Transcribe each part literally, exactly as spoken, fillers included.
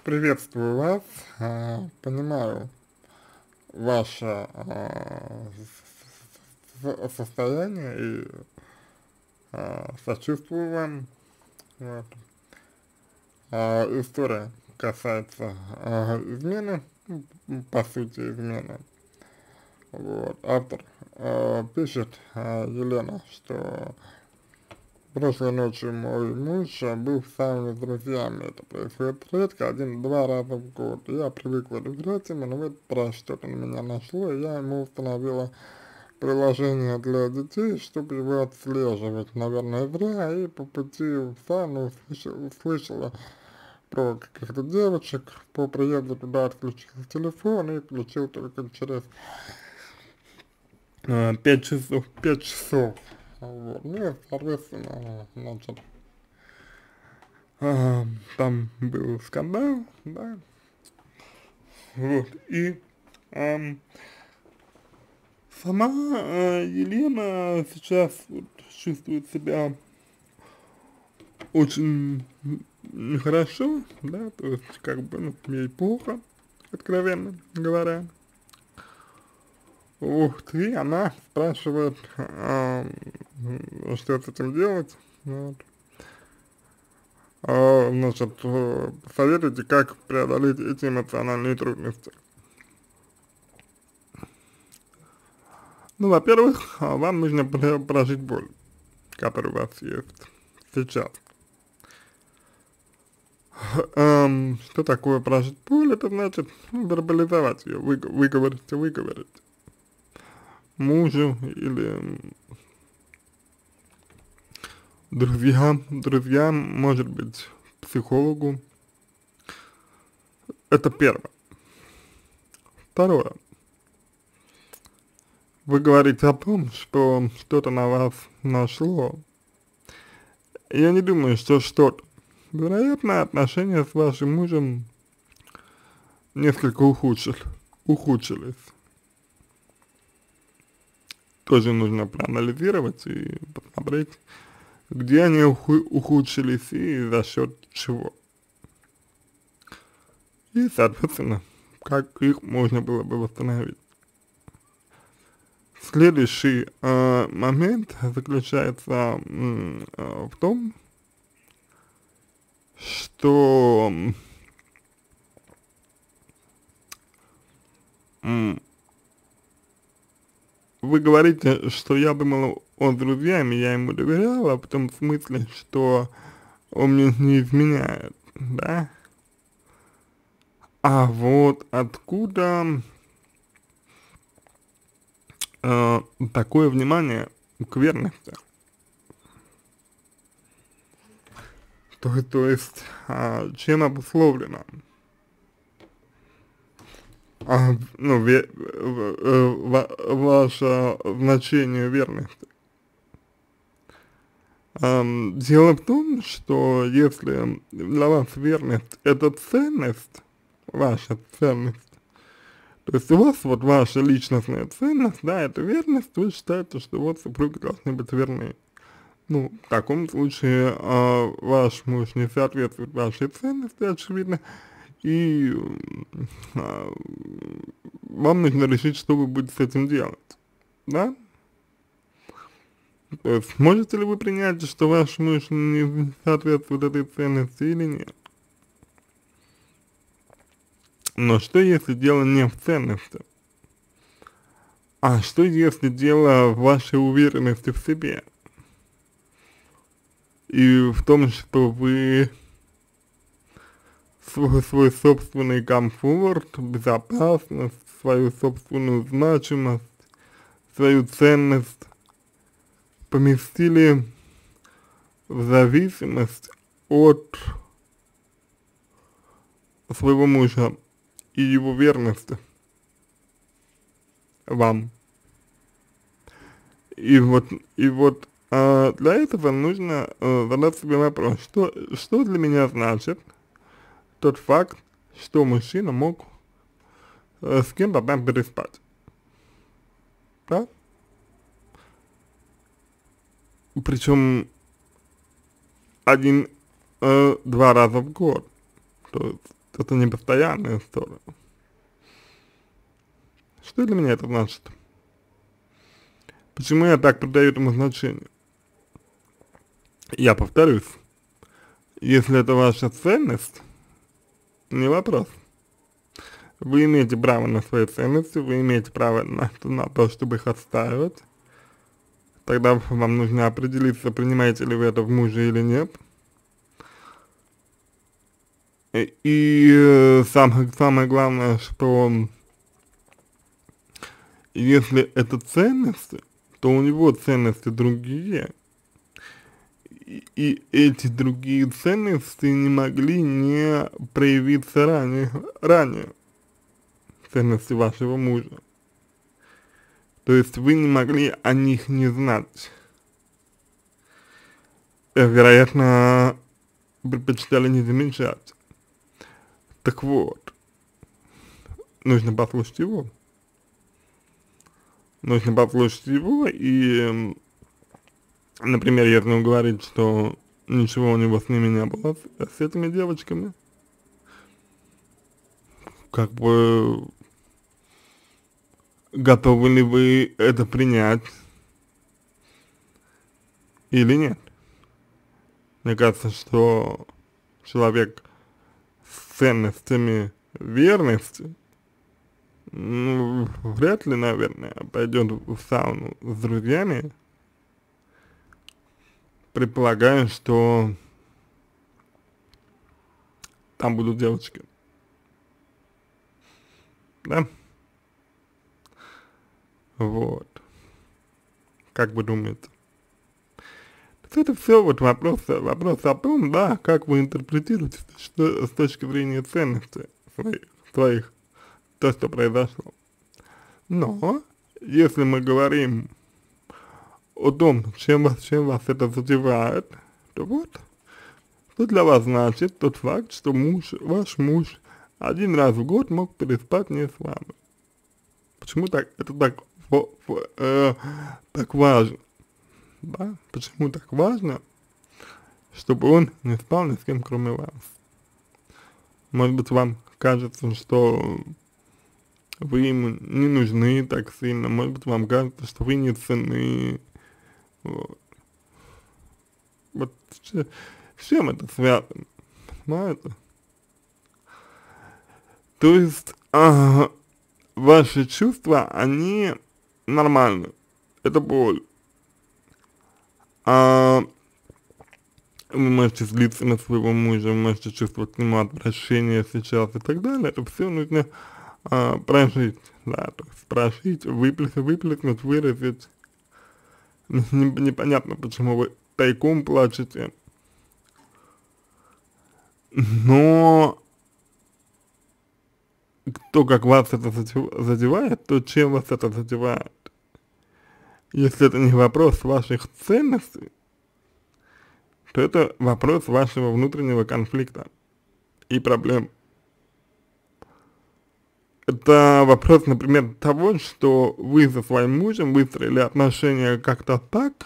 Приветствую вас. А, Понимаю ваше а, с- с- состояние и а, сочувствую вам. Вот. А, История касается а, измены, м, по сути измены. Вот. Автор а, пишет, а, Елена, что прошлой ночью мой муж а, был с самыми друзьями. Это происходит редко, один-два раза в год. Я привыкла доверять ему, но в этот раз что-то на меня нашло, и я ему установила приложение для детей, чтобы его отслеживать. Наверное, зря, и по пути в сауну услышала, услышала про каких-то девочек. По приезду туда отключил телефон и включил только через э, пять часов. Пять часов. Вот. Ну, и, соответственно, значит, а, там был скандал, да, вот, и ам, сама а, Елена сейчас вот чувствует себя очень нехорошо, да, то есть как бы, ну, ей плохо, откровенно говоря. Вот, и она спрашивает, ам, что с этим делать, вот. А, значит, э, советуйте, как преодолеть эти эмоциональные трудности. Ну, во-первых, а, вам нужно про- прожить боль, которая у вас есть сейчас. Эм, что такое прожить боль? Это значит, ну, вербализовать ее, выго- выговорить, выговорить мужу или м, друзьям, друзьям, может быть, психологу. Это первое. Второе. Вы говорите о том, что что-то на вас нашло. Я не думаю, что что-то. Вероятно, отношения с вашим мужем несколько ухудшили, ухудшились. Тоже нужно проанализировать и посмотреть, где они уху ухудшились и за счет чего. И, соответственно, как их можно было бы восстановить. Следующий э, момент заключается м, э, в том, что м, вы говорите, что я думала, он с друзьями, я ему доверяла, в том смысле, что он мне не изменяет, да? А вот откуда э, такое внимание к верности? То, то есть, а, чем обусловлено, а, ну, ве, в- э, ва- ваше значение верности? Ам, дело в том, что если для вас верность — это ценность, ваша ценность, то есть у вас вот ваша личностная ценность, да, это верность, вы считаете, что вот супруги должны быть верны. Ну, в таком случае а, ваш муж не соответствует вашей ценности, очевидно, и м, а, вам нужно решить, что вы будете с этим делать, да? То есть можете ли вы принять, что ваш муж не соответствует этой ценности или нет? Но что если дело не в ценности, а что если дело в вашей уверенности в себе и в том, что вы свой, свой собственный комфорт, безопасность, свою собственную значимость, свою ценность поместили в зависимость от своего мужа и его верности вам. И вот, и вот а, для этого нужно а, задать себе вопрос, что, что для меня значит тот факт, что мужчина мог а, с кем-то там переспать, да? Причем один-два раза в год. То есть это не постоянная ссора. Что для меня это значит? Почему я так придаю этому значение? Я повторюсь, если это ваша ценность, не вопрос. Вы имеете право на свои ценности, вы имеете право на, на то, чтобы их отстаивать. Тогда вам нужно определиться, принимаете ли вы это в муже или нет. И, и самое, самое главное, что если это ценности, то у него ценности другие, и, и эти другие ценности не могли не проявиться ранее, ранее, ценности вашего мужа. То есть вы не могли о них не знать. Вероятно, предпочитали не замечать. Так вот, нужно послушать его. Нужно послушать его и, например, если он говорит, что ничего у него с ними не было, с, с этими девочками, как бы, готовы ли вы это принять или нет? Мне кажется, что человек с ценностями верности, ну, вряд ли, наверное, пойдет в сауну с друзьями, предполагая, что там будут девочки. Да? Вот. Как вы думаете? Это все вот вопрос, вопрос о том, да, как вы интерпретируете, что, с точки зрения ценностей своих, своих, то, что произошло. Но, если мы говорим о том, чем вас, чем вас это задевает, то вот, что для вас значит тот факт, что муж, ваш муж один раз в год мог переспать не с вами. Почему так, это так, фо, фо, э, так важно? Да? Почему так важно, чтобы он не спал ни с кем, кроме вас? Может быть, вам кажется, что вы ему не нужны так сильно, может быть, вам кажется, что вы не ценны. Вот, вот с, с чем это связано? Понимаете? То есть, а, ваши чувства, они нормальны. Это боль. А вы можете злиться на своего мужа, вы можете чувствовать к нему отвращение сейчас и так далее. Это все нужно а, прожить, да, то есть прожить, выплеснуть, выплеснуть, выразить. Непонятно, почему вы тайком плачете, но то, как вас это задевает, то, чем вас это задевает. Если это не вопрос ваших ценностей, то это вопрос вашего внутреннего конфликта и проблем. Это вопрос, например, того, что вы со своим мужем выстроили отношения как-то так,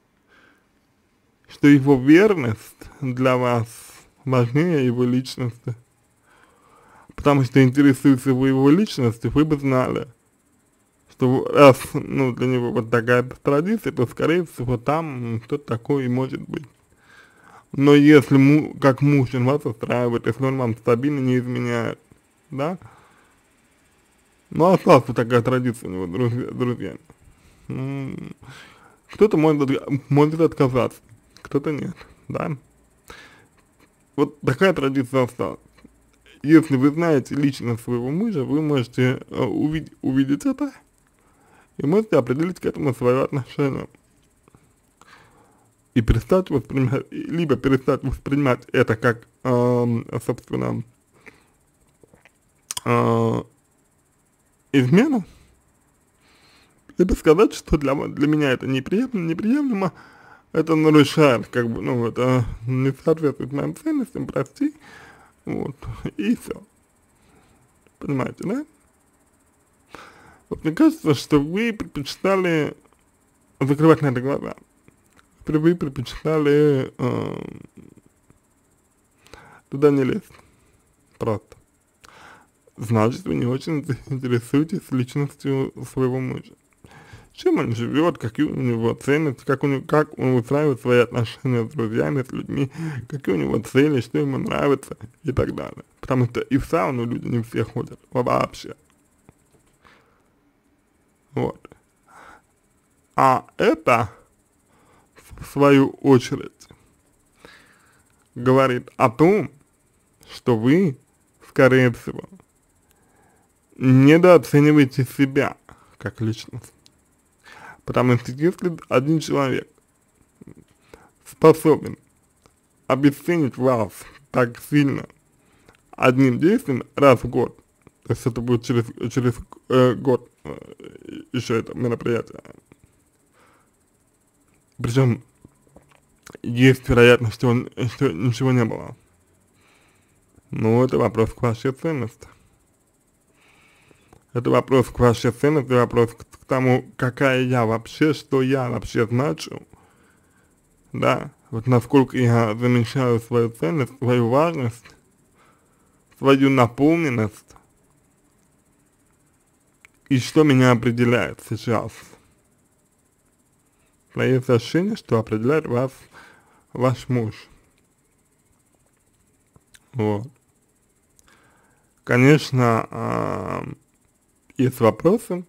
что его верность для вас важнее его личности. Потому что, интересуясь вы его личностью, вы бы знали, что раз, ну, для него вот такая традиция, то, скорее всего, там кто-то такой и может быть. Но если, му, как муж, он вас устраивает, если он вам стабильно не изменяет, да, ну, осталась вот такая традиция у него, друзья, друзья. Кто-то может, может отказаться, кто-то нет, да. Вот такая традиция осталась. Если вы знаете личность своего мужа, вы можете э, увидеть, увидеть это и можете определить к этому свое отношение. И перестать воспринимать, либо перестать воспринимать это как, э, собственно, э, измену, либо сказать, что для, для меня это неприемлемо, неприемлемо, это нарушает, как бы, ну, это не соответствует моим ценностям, прости, вот, и все. Понимаете, да? Вот мне кажется, что вы предпочитали закрывать на это глаза. Вы предпочитали э, туда не лезть. просто. Значит, вы не очень интересуетесь личностью своего мужа. Чем он живет, какие у него ценности, как, у него, как он устраивает свои отношения с друзьями, с людьми, какие у него цели, что ему нравится и так далее. Потому что и в сауну люди не все ходят вообще. Вот. А это, в свою очередь, говорит о том, что вы, скорее всего, недооцениваете себя как личность. Потому что если один человек способен обесценить вас так сильно одним действием раз в год, то есть это будет через, через э, год э, еще это мероприятие, причем есть вероятность, что, он, что ничего не было. Но это вопрос к вашей ценности. Это вопрос к вашей ценности, вопрос к, к тому, какая я вообще, что я вообще значу, да, вот насколько я замечаю свою ценность, свою важность, свою наполненность, и что меня определяет сейчас. Есть ощущение, что определяет вас ваш муж. Вот. Конечно, э, есть вопросы,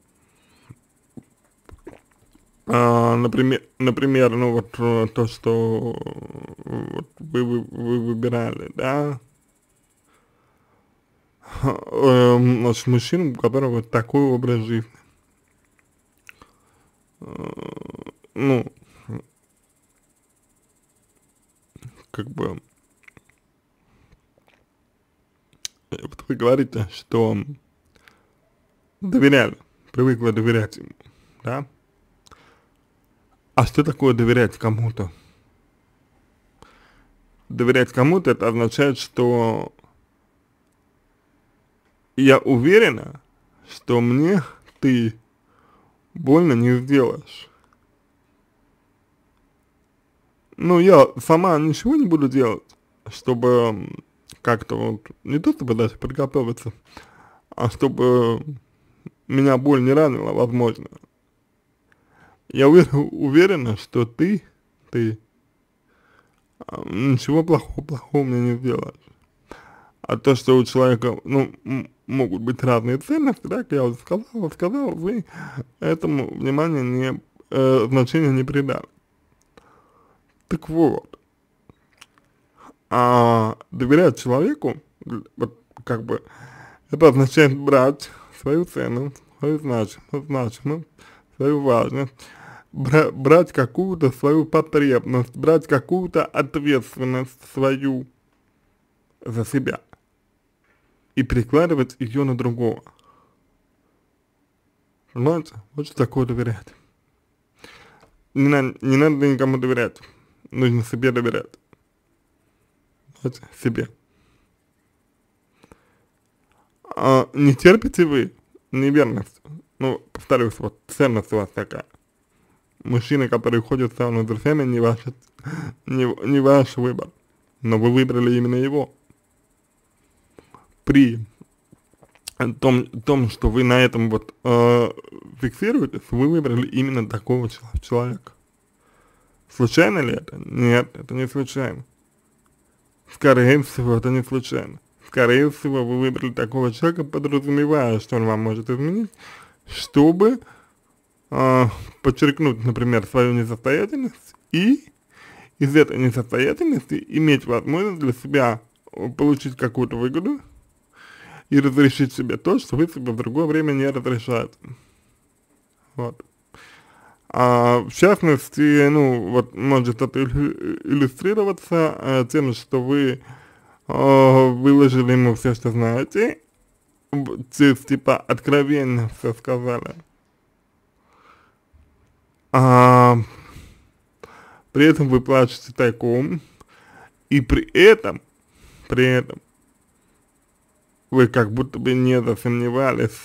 а, например, например, ну вот то, что вот вы, вы, вы выбирали, да, э, значит, мужчину, у которого такой образ жизни, э, ну, как бы, вот вы говорите, что доверяли, привыкла доверять ему, да? А что такое доверять кому-то? Доверять кому-то — это означает, что я уверена, что мне ты больно не сделаешь. Ну, я сама ничего не буду делать, чтобы как-то вот, не то чтобы даже подготовиться, а чтобы меня боль не ранила, возможно. Я уверена, что ты, ты ничего плохого, плохого мне не сделаешь. А то, что у человека, ну, могут быть разные ценности, да, как я уже сказал, сказал, вы этому внимания не, э, значения не придали. Так вот, а доверять человеку, вот, как бы, это означает брать свою ценность, свою значимость, значимость, свою важность, бра брать какую-то свою потребность, брать какую-то ответственность свою за себя и перекладывать ее на другого. Понимаете? Вот что такое доверять. Не надо, не надо никому доверять, нужно себе доверять. Знаете, себе. А не терпите вы неверность? Ну, повторюсь, вот ценность у вас такая. Мужчины, которые ходят в сауну с друзьями, не ваш, не, не ваш выбор, но вы выбрали именно его. При том, том что вы на этом вот э, фиксируетесь, вы выбрали именно такого человека. Случайно ли это? Нет, это не случайно. Скорее всего, это не случайно. Скорее всего, вы выбрали такого человека, подразумевая, что он вам может изменить, чтобы э, подчеркнуть, например, свою несостоятельность и из этой несостоятельности иметь возможность для себя получить какую-то выгоду и разрешить себе то, что вы себе в другое время не разрешаете. Вот. А в частности, ну, вот может это иллюстрироваться э, тем, что вы э, выложили ему все, что знаете, то есть, типа, откровенно все сказали. А, при этом вы плачете тайком, и при этом, при этом, вы как будто бы не засомневались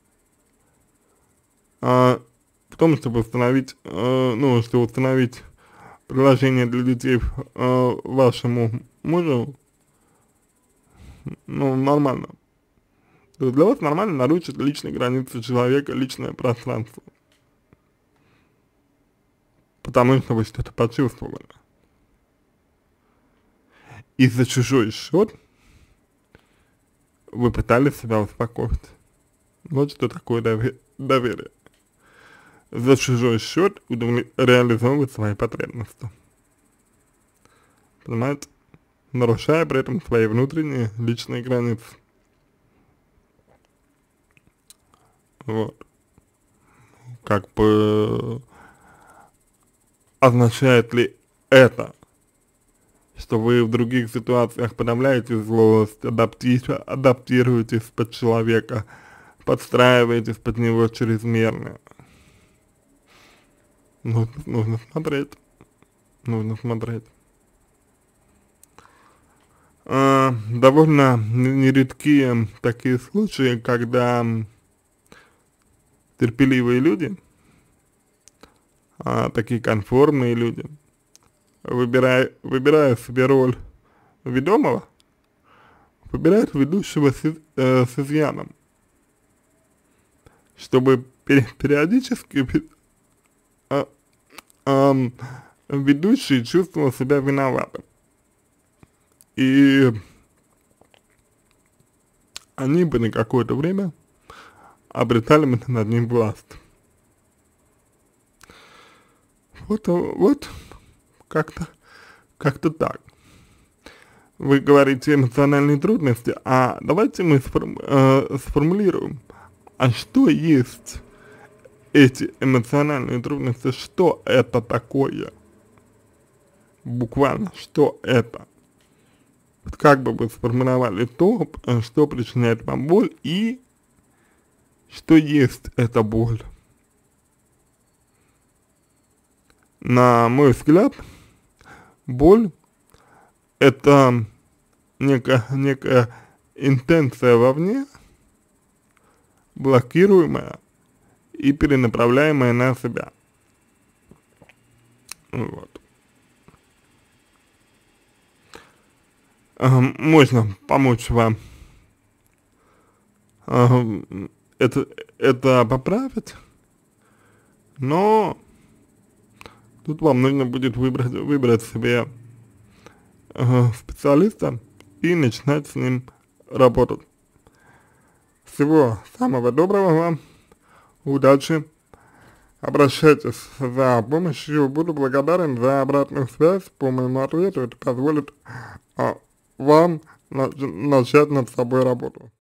а, в том, чтобы установить, а, ну, чтобы установить приложение для детей а, вашему мужу, ну, нормально. То есть для вас нормально нарушить личные границы человека, личное пространство. Потому что вы что-то почувствовали. И за чужой счет вы пытались себя успокоить. Вот что такое дове доверие. За чужой счет реализовывать свои потребности. Понимаете? Нарушая при этом свои внутренние личные границы. Вот. Как бы означает ли это, что вы в других ситуациях подавляете злость, адапти адаптируетесь под человека, подстраиваетесь под него чрезмерно? Нужно, нужно смотреть. Нужно смотреть. А, довольно нередки такие случаи, когда терпеливые люди, а, такие конформные люди, выбирая, выбирая себе роль ведомого, выбирают ведущего с, э, с изъяном, чтобы пер периодически э, э, ведущий чувствовал себя виноватым. И они бы на какое-то время обретали над ним власть. Вот, вот, как-то, как-то так. Вы говорите эмоциональные трудности, а давайте мы сформ, э, сформулируем, а что есть эти эмоциональные трудности, что это такое? Буквально, что это? Как бы вы сформировали то, что причиняет вам боль и что есть эта боль. На мой взгляд, боль — это некая, некая интенция вовне, блокируемая и перенаправляемая на себя. Вот. Можно помочь вам это, это поправить, но тут вам нужно будет выбрать, выбрать себе специалиста и начинать с ним работать. Всего самого доброго вам, удачи, обращайтесь за помощью, буду благодарен за обратную связь по моему ответу, это позволит а, вам начать над собой работу.